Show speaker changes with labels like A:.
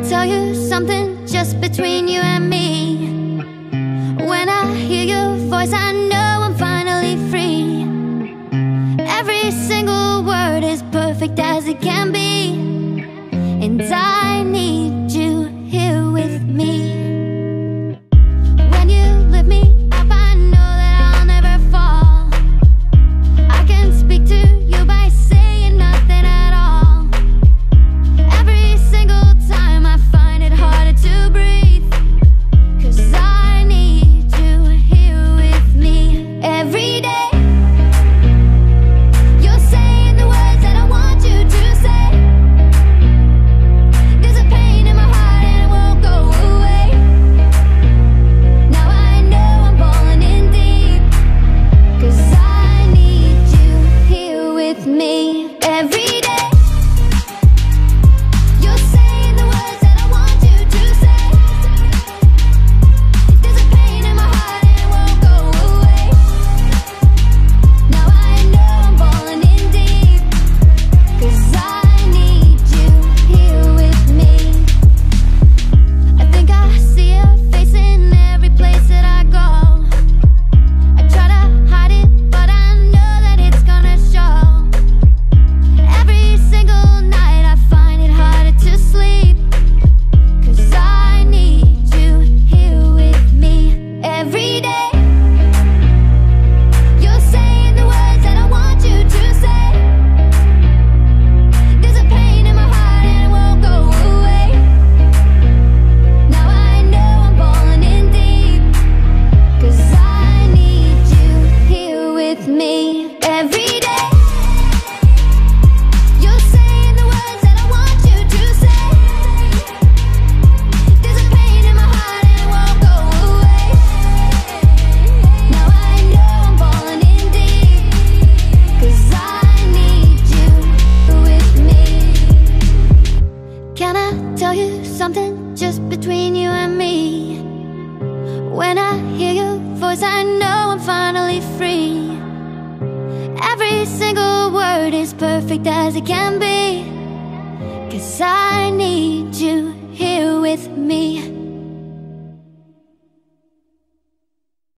A: tell you something just between you and me? When I hear your voice, I know I'm finally free. Every single word is perfect as it can be, and I need you here with me. When you lift me up, I know that I'll never fall. I can speak to you by saying nothing at all. Every single time I find it harder to breathe, 'cause I need you here with me every day. You're saying the words that I want you to say. There's a pain in my heart and it won't go away. Now I know I'm falling in deep, 'cause I need you here with me every day. You're saying the words that I want you to say. There's a pain in my heart and it won't go away. Now I know I'm falling in deep, 'cause I need you here with me. I think I see your face in every place that I go. I try to hide it, but I know that it's gonna show. Every single night I find it harder to sleep, 'cause I need you here with me every day. You're saying the words that I want you to say. There's a pain in my heart and it won't go away. Now I know I'm falling in deep, 'cause I need you here with me every day. You're saying the words that I want you to say. There's a pain in my heart and it won't go away. Now I know I'm falling in deep, 'cause I need you with me. Can I tell you something just between you and me? When I hear your voice, I know I'm finally free. Every single word is perfect as it can be, 'cause I need you here with me.